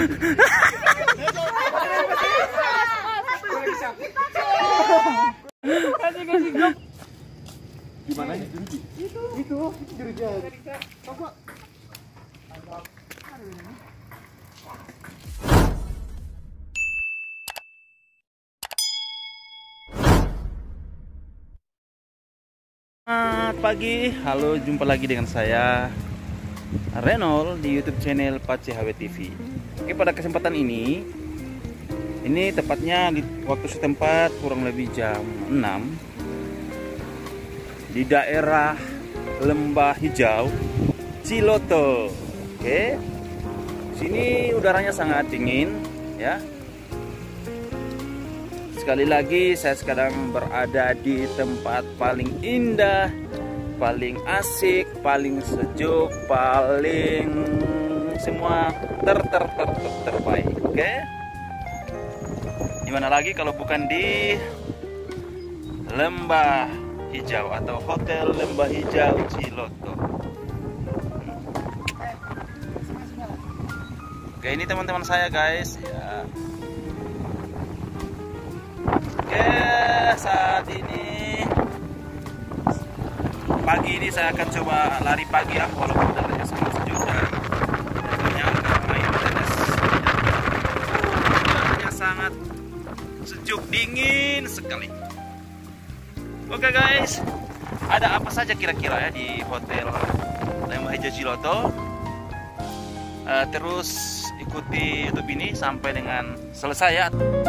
Kasih grup. Gimana nih jeruji? Itu jeruji. Coba. Selamat pagi, halo, jumpa lagi dengan saya Renol di YouTube channel Pace HW TV. Oke, pada kesempatan ini tepatnya di waktu setempat kurang lebih jam 6 di daerah Lembah Hijau Ciloto. Oke, sini udaranya sangat dingin ya. Sekali lagi saya sekarang berada di tempat paling indah, paling asik, paling sejuk, paling semua terbaik. Oke? Dimana lagi kalau bukan di Lembah Hijau atau Hotel Lembah Hijau Ciloto. Oke, ini teman-teman saya guys ya. Oke, saat ini pagi ini saya akan coba lari pagi ya, walaupun udaranya sangat sejuk dan tentunya akan main tenis. Udaranya sangat sejuk, dingin sekali. Oke guys, ada apa saja kira-kira ya di Hotel Lembah Hijau Ciloto? Terus ikuti YouTube ini sampai dengan selesai ya.